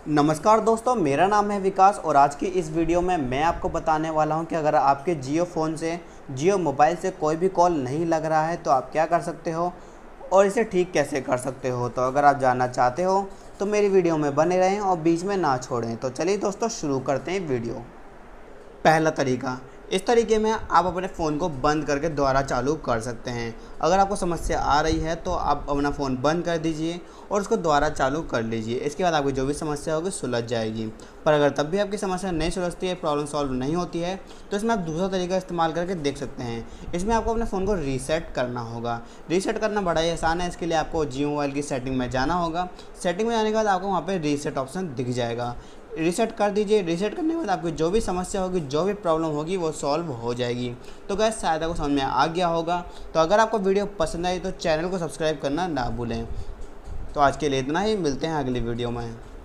नमस्कार दोस्तों, मेरा नाम है विकास और आज की इस वीडियो में मैं आपको बताने वाला हूं कि अगर आपके जियो फ़ोन से जियो मोबाइल से कोई भी कॉल नहीं लग रहा है तो आप क्या कर सकते हो और इसे ठीक कैसे कर सकते हो। तो अगर आप जानना चाहते हो तो मेरी वीडियो में बने रहें और बीच में ना छोड़ें। तो चलिए दोस्तों, शुरू करते हैं वीडियो। पहला तरीका, इस तरीके में आप अपने फ़ोन को बंद करके दोबारा चालू कर सकते हैं। अगर आपको समस्या आ रही है तो आप अपना फ़ोन बंद कर दीजिए और उसको दोबारा चालू कर लीजिए। इसके बाद आपकी जो भी समस्या होगी सुलझ जाएगी। पर अगर तब भी आपकी समस्या नहीं सुलझती है, प्रॉब्लम सॉल्व नहीं होती है, तो इसमें आप दूसरा तरीका इस्तेमाल करके देख सकते हैं। इसमें आपको अपने फ़ोन को रीसेट करना होगा। रीसेट करना बड़ा ही आसान है। इसके लिए आपको जियो मोबाइल की सेटिंग में जाना होगा। सेटिंग में जाने के बाद आपको वहाँ पर रीसेट ऑप्शन दिख जाएगा। रीसेट कर दीजिए। रीसेट करने के बाद आपकी जो भी समस्या होगी, जो भी प्रॉब्लम होगी, वो सॉल्व हो जाएगी। तो गैस, शायद आपको समझ में आ गया होगा। तो अगर आपको वीडियो पसंद आई तो चैनल को सब्सक्राइब करना ना भूलें। तो आज के लिए इतना ही, मिलते हैं अगली वीडियो में।